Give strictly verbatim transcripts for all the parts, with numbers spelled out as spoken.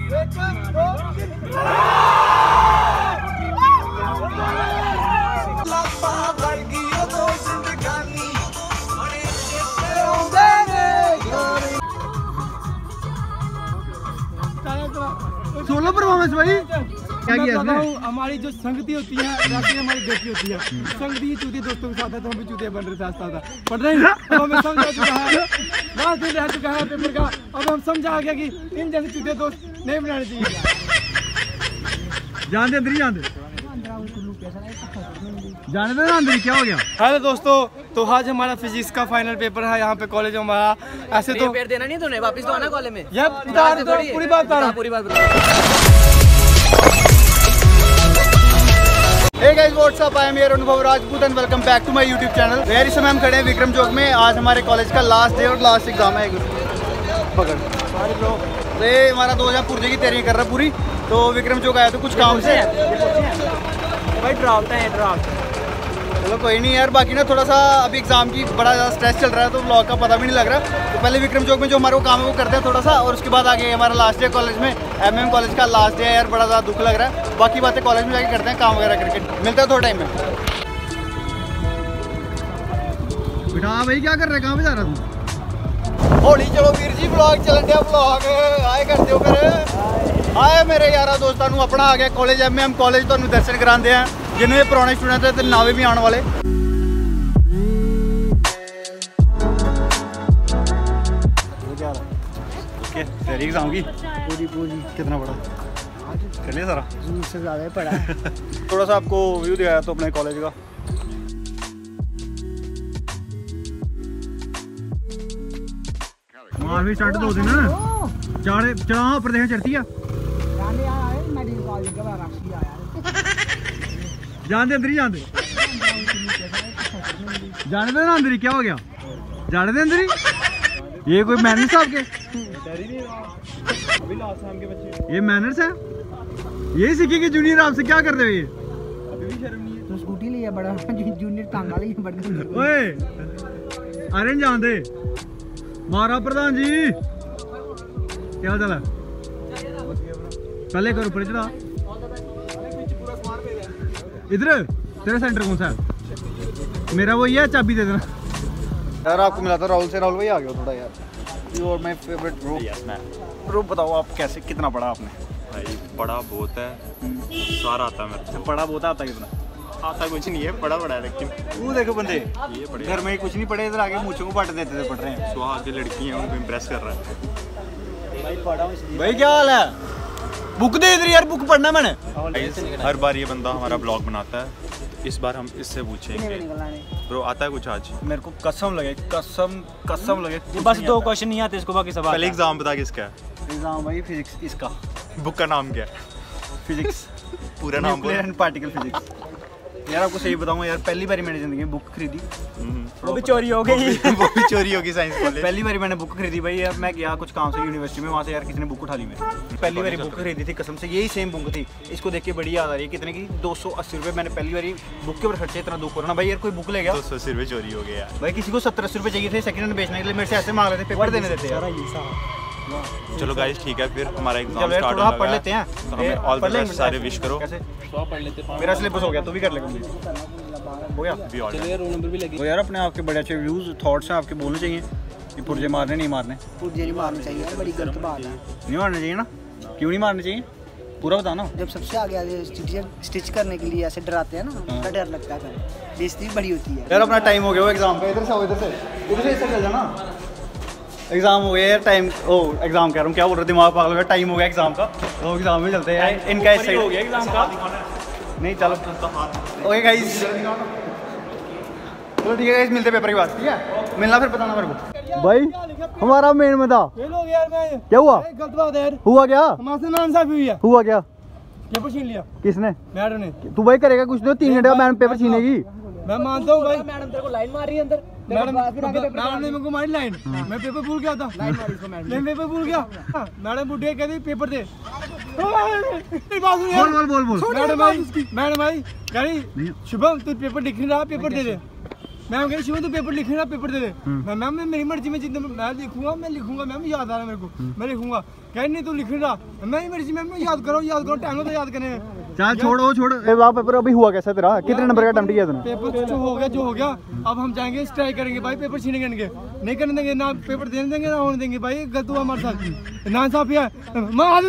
Solo performance भाई क्या किया इसने? हमारी जो संगति होती है रास्ते में हमारी दोस्ती होती है, संगति चूतिया दोस्तों के साथ है तो हम भी चूतिया बन रहे थे आस्ता आस्ता पढ़ रहे हैं। अब हमें समझ आ चुका है, लास्ट दिन रह चुका है पेपर का, अब हम समझा आ गया कि इन जैसे चूतिया दोस्त नहीं बनाने चाहिए। जान दे अंदर ही जान दे जाने दे ना अंदर। क्या हो गया? हेलो दोस्तों, तो आज हमारा फिजिक्स का फाइनल पेपर है यहाँ पे कॉलेज में हमारा। ऐसे तो पेपर देना नहीं तूने, वापस तो आना कॉलेज में। ये बता दो पूरी बात बता रहा हूँ, पूरी बात बता। Hey guys, what's up? I am here अनुभव Rajput and welcome back to my YouTube channel. यार इस समय हम खड़े हैं विक्रम चौक में। आज हमारे कॉलेज का लास्ट डे और लास्ट एग्जाम है। पकड़ सारे लोग ये हमारा दो हज़ार पुर्जे की तैयारी कर रहा है पूरी। तो विक्रम चौक आया तो कुछ काम से भाई ड्राफ्ट है ड्राफ्ट। चलो कोई नहीं यार, बाकी ना थोड़ा सा अभी एग्जाम की बड़ा ज़्यादा स्ट्रेस चल रहा है तो व्लॉग का पता भी नहीं लग रहा। तो पहले विक्रम चौक में जो हमारा काम है वो करते हैं थोड़ा सा, और उसके बाद आगे हमारा लास्ट डे कॉलेज में, एमएम कॉलेज का लास्ट डे है यार। बड़ा ज़्यादा दुख लग रहा है। बाकी बातें कॉलेज में जाके करते हैं, काम वगैरह करके मिलता है थोड़ा टाइम में। बेटा भाई क्या कर रहे, कहाँ पे जा रहा तू? होली चलो वीर जी, ब्लॉग चलन दिया, ब्लॉग आए करते हो फिर आए मेरे यारा दोस्तों नू अपना आ गया कॉलेज एमएम कॉलेज। तो दर्शन कराते हैं जिन्हें पुराने स्टूडेंट है तो नावे भी आने वाले। तेरी एग्जाम की पूरी पूरी कितना पढ़ा कर लिया सारा? से ज़्यादा पढ़ा है। थोड़ा सा आपको व्यू दिखाया तो अपने कॉलेज का। मार भी स्टार्ट दो दिन चढ़े चढ़ा ऊपर देखा चढ़ती है। जान दे अंदर ही जान दे जाने दे ना अंदर ही। क्या हो गया? जाने दे अंदर ही। ये कोई मैनर्स है आपके? ये मैनर्स है? ये सीखे कि जूनियर आपसे क्या करते हुए? अभी भी शर्म नहीं है तो स्कूटी लिया बड़ा जूनियर टांगा लिया बड़ा। ओए अरे जान दे मारा प्रधान जी क्या चल है? पहले करो ऊपर चढ़ा। इधर तेरा सेंटर कौन सा है? मेरा वही है, चाबी दे देना यार। आपको मिला था राहुल से, राहुल भाई आ गया थोड़ा यार। You are my favourite bro. Yes ma'am. Bro बताओ आप कैसे, कितना पढ़ा आपने? भाई पढ़ा बहुत है, सारा आता है मेरे को। पढ़ा बहुत आता कितना? आता कुछ नहीं है, पढ़ा पढ़ा है लेकिन। वो देखो बंदे ये पढ़े घर में कुछ नहीं पढ़े, इधर आके मूंछों को पट देते थे, पढ़ रहे हैं। सुहाग की लड़की है, उनको इम्प्रेस कर रहा है। भाई पढ़ा इसलिए। भाई क्या हाल है? बुक दे इधर यार, बुक पढ़ना मैंने। हर बार ये बंदा हमारा ब्लॉग बनाता है, इस बार हम इससे पूछेंगे ब्रो आता है कुछ आज? मेरे को कसम लगे, कसम कसम लगे ये बस दो क्वेश्चन नहीं आते इसको, बाकी सब पहले एग्जाम बता किसका है? एग्जाम भाई फिजिक्स। इसका बुक का नाम क्या है? फिजिक्स पूरा नाम बोल। And particle physics. यार आपको सही बताऊंगा यार, पहली बार मैंने जिंदगी में बुक खरीदी, वो भी चोरी हो गई। वो भी चोरी होगी साइंस कॉलेज। पहली बार मैंने बुक खरीदी भाई यार। मैं गया कुछ काम से यूनिवर्सिटी में, वहाँ से यार किसी ने बुक उठा ली मेरी। पहली बार बुक खरीदी थी कसम से, यही सेम बुक थी। इसको देख के बड़ी याद आ रही है कितने की, दो सौ अस्सी रुपये मैंने पहली बार बुक के ऊपर खर्चे। इतना दुख हो रहा ना भाई यार, कोई बुक ले गया दो सौ अस्सी रुपये चोरी हो गया भाई। किसी को सत्तर अस्सी रुपये चाहिए थे सेकंड हैंड बेचने के लिए, मेरे से ऐसे मांग रहे थे, पेपर देने देते यार। चलो गाइस ठीक है, फिर हमारा एग्जाम चलो यार स्टार्ट थोड़ा होने पढ़ लगा लेते हैं। तो हमें ऑल द बेस्ट सारे विश करो। कैसे मेरा सिलेबस हो गया, तू भी कर ले कंप्लीट हो गया भी ऑल चलो यार रोल नंबर भी लगे। तो यार अपने आपके बड़े अच्छे व्यूज थॉट्स हैं आपके, बोलने चाहिए कि पुर्जे मारने नहीं मारने। पुर्जे नहीं मारने चाहिए, बड़ी गलत बात है। नहीं मारने चाहिए ना? क्यों नहीं मारने चाहिए? पूरा बताना। जब सबसे आगे आगे स्टिच करने के लिए ऐसे डराते हैं ना, उनका डर लगता है, बेइज्जती बड़ी होती है। यार अपना टाइम हो गया वो एग्जाम का। इधर से आओ, इधर से इधर से इधर चल जाना। एग्जाम हो गया यार, टाइम ओ एग्जाम कह रहा हूँ, क्या बोल रहा, दिमाग पागल हो गया। टाइम हो गया एग्जाम का, तो एग्जाम में चलते हैं। इनका ऐसे हो गया एग्जाम का। नहीं चलो ओके गाइस, चलो ठीक है गाइस, मिलते पेपर की बात। ठीक है मिलना फिर बताना मेरे को। भाई हमारा मेन में था क्या हुआ? गलत बात है यार। हुआ क्या? हमारे नाम साहब हुई है। हुआ क्या? पेपर छीन लिया किसने? मैडम ने। तू भाई करेगा कुछ तो, तीन घंटे का मैडम पेपर छीनेगी। मैं मानता हूँ भाई, मैडम तेरे को लाइन मार रही है अंदर। मैडम मैडम ने मेरे को मारी लाइन, मैं पेपर भूल गया था। लाइन मारी इसको मैडम। मैं पेपर भूल गया। मैडम बुढ़िया कहती पेपर दे। बोल बोल बोल बोल। मैडम आई मैडम आई कह रही शुभम तू पेपर लिख नहीं रहा, पेपर दे दे। मैम कह शिवम तू पेपर लिखे ना, पेपर दे दे। मैं मैम मैं मेरी मर्जी में जितना मैं लिखूंगा मैं लिखूंगा मैम, याद आ रहा है मेरे को, मैं लिखूंगा। कह नहीं तू लिख रहा, मेरी मर्जी मैम, याद करो याद करो, टाइम तो याद करने। चल छोड़ो छोड़, पेपर अभी हुआ कैसा तेरा, कितने नंबर का अटेम्प्ट किया तूने? पेपर जो हो गया जो हो गया, अब हम जाएंगे स्ट्राइक करेंगे भाई, पेपर छीनेंगे इनके, नहीं करने देंगे ना, पेपर देने देंगे ना होने देंगे भाई, गलत हुआ हमारे साथ। ना साहब यार मार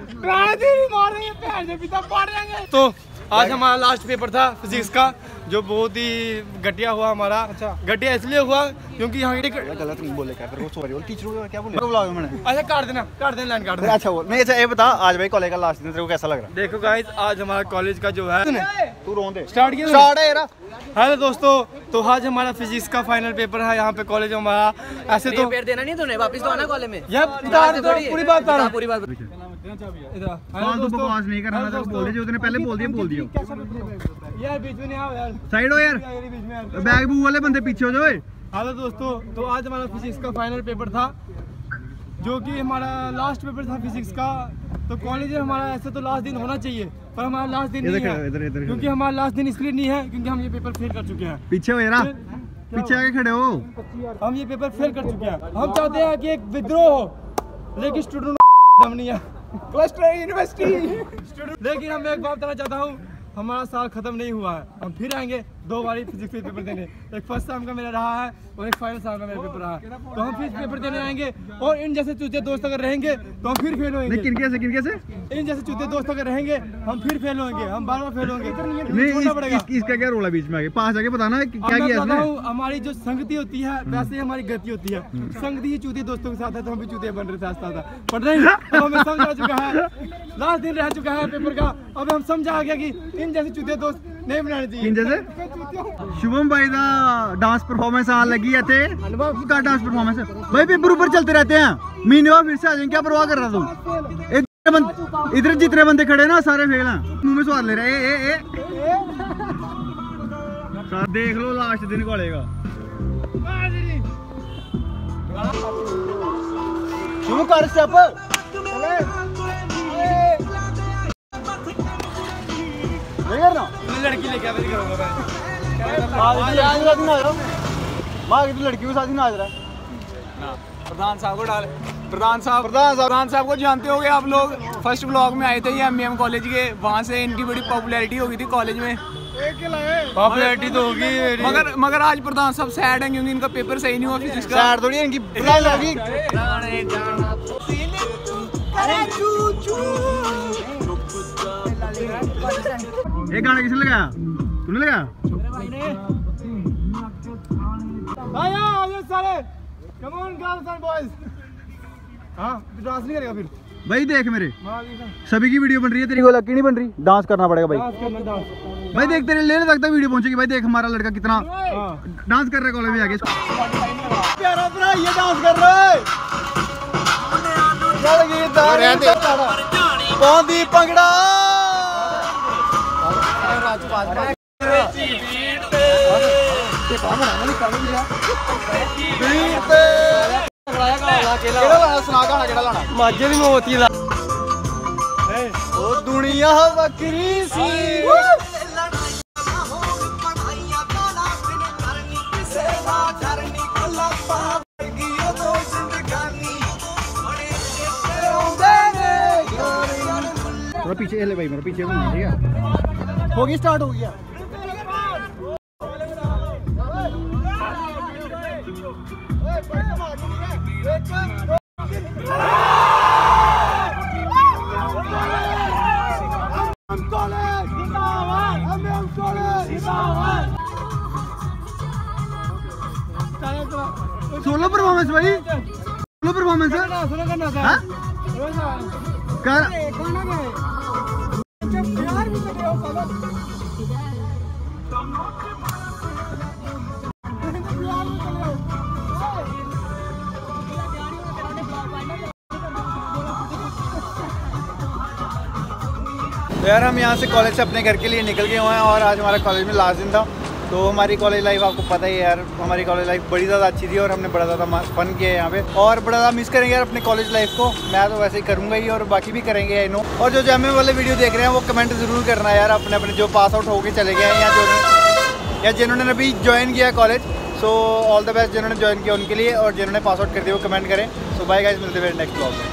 देंगे। तो आज हमारा लास्ट पेपर था फिजिक्स का, जो बहुत ही घटिया हुआ हमारा। अच्छा घटिया इसलिए हुआ क्योंकि यहाँ की गलत नहीं बोले क्या तेरे को, सॉरी बोल, टीचर को क्या बोले बुला मैंने। अच्छा काट देना काट देना लाइन काट देना। अच्छा बोल नहीं, अच्छा ये बता आज भाई कॉलेज का लास्ट दिन तेरे को कैसा लग रहा है? देखो गाइस आज हमारा कॉलेज का जो है, तू रोन दे, स्टार्ट किया स्टार्ट है यार। हेलो दोस्तों, तो आज हमारा फिजिक्स का फाइनल पेपर है यहाँ पे कॉलेज में हमारा। ऐसे तो पेपर देना नहीं तूने, वापस तो आना कॉलेज में। यार पूरी बात बता पूरी बात फालतू बकवास नहीं करना, मैं तेरे को बोल दिया, जो तूने पहले बोल दिया बोल दिया। यार बीच में नहीं आओ यार, साइड हो यार, बैग बू वाले बंदे पीछे हो जाओ। हेलो दोस्तों, तो आज हमारा फिजिक्स का फाइनल पेपर था, जो कि हमारा लास्ट पेपर था फिजिक्स का। तो कॉलेज में हमारा ऐसे तो लास्ट दिन होना चाहिए, पर हमारा लास्ट दिन नहीं है, इधर इधर क्योंकि हमारा लास्ट दिन इसलिए नहीं है क्योंकि हम ये पेपर फेल कर चुके हैं। पीछे हो यार, पीछे आके खड़े हो, हम ये पेपर फेल कर चुके हैं। हम चाहते हैं कि एक विद्रोह हो, लेकिन स्टूडेंट दम नहीं है यूनिवर्सिटी। लेकिन हम एक बात बताना चाहता हूँ, हमारा साल खत्म नहीं हुआ है, हम फिर आएंगे दो बारी फिजिक्स के पेपर देने। एक फर्स्ट टाइम का मेरा रहा है और एक फाइनल साल का मेरा पेपर रहा है, तो हम फिर पेपर देने आएंगे। और इन जैसे चूते दोस्त अगर रहेंगे तो हम फिर फेल होंगे। किनके से किनके से इन जैसे चूते दोस्त अगर रहेंगे हम फिर फेल होंगे, हम बार बार फेल होंगे। नहीं इस, इस, इसका क्या रोल है बीच में आगे पास आके बताना है क्या किया इसने? हमारी जो संगति होती है वैसे ही हमारी गति होती है। संगति ही चूते दोस्तों के साथ है, तो हम भी चूते बन रहे थे आस्ता आस्ता, पर नहीं, अब हमें समझ आ चुका है, लास्ट दिन रह चुका है पेपर का, अब हम समझ आ गया कि इन जैसे चूते दोस्त नहीं बनाने चाहिए। इन जैसे शुभम भाई का डांस परफॉर्मेंस आ लगी है थे का डांस परफॉर्मेंस है भाई, पेपर ऊपर चलते रहते हैं, मीनवा फिर से आ जाएंगे, क्या परवाह कर रहा तू? इधर जितने बंदे खड़े ना सारे फेल हैं, मुंह में स्वाद ले रहे ए, ए, ए। देख लो लास्ट दिन कॉलेज का शुरू कर स्टेप। लड़की लेके आ करूंगा माँ की लड़की के साथ ही नाच रहा है। प्रधान साहब को डाल, प्रधान साहब प्रधान साहब प्रधान साहब को जानते होंगे आप लोग, फर्स्ट ब्लॉग में आए थे ये एमएम कॉलेज के, वहाँ से इनकी बड़ी पॉपुलैरिटी हो गई थी कॉलेज में। पॉपुलैरिटी तो होगी, मगर मगर आज प्रधान साहब सैड हैं क्योंकि इनका पेपर सही नहीं हुआ फिजिक्स का। सैड थोड़ी है इनकी बुलाई होगी। ये गाना किसने लगाया? तूने लगाया? आया आया सारे, come on girls and boys. हां डांस नहीं करेगा फिर भाई? देख मेरे सभी की वीडियो बन रही है, तेरी को लकी नहीं बन रही, डांस करना पड़ेगा भाई। डांस करना डांस भाई देख तेरे लेने तक तक वीडियो पहुंचेगी भाई, देख हमारा लड़का कितना डांस कर रहा है कॉलेज में आके। प्यारा प्यारा ये डांस कर रहा है, पौंदी पंगड़ा माजे भी मोती ला ओ दुनिया वक्री सी। थोड़ा पीछे हिले भाई, मेरे पीछे घूमना, ठीक है? होगी स्टार्ट हो गया। सोलो परफॉर्मेंस भाई, सोलो परफॉर्मेंस है। सोलो करना था हाँ? कर तो यार हम यहाँ से कॉलेज से अपने घर के लिए निकल गए हुए हैं और आज हमारा कॉलेज में लास्ट दिन था। तो हमारी कॉलेज लाइफ आपको पता ही है यार, हमारी कॉलेज लाइफ बड़ी ज़्यादा अच्छी थी और हमने बड़ा ज़्यादा फन किया है यहाँ पे और बड़ा ज़्यादा मिस करेंगे यार अपने कॉलेज लाइफ को। मैं तो वैसे ही करूँगा ही और बाकी भी करेंगे आई नो। और जो जो एम ए वाले वीडियो देख रहे हैं वो कमेंट ज़रूर करना यार, अपने अपने जो पास आउट होके चले गए हैं या जो या जिन्होंने अभी ज्वाइन किया college so all the best जिन्होंने ज्वाइन किया उनके लिए, और जिन्होंने पास आउट कर दिया वो कमेंट करें। सो बाय गाइस, मिलते हैं नेक्स्ट ब्लॉग में।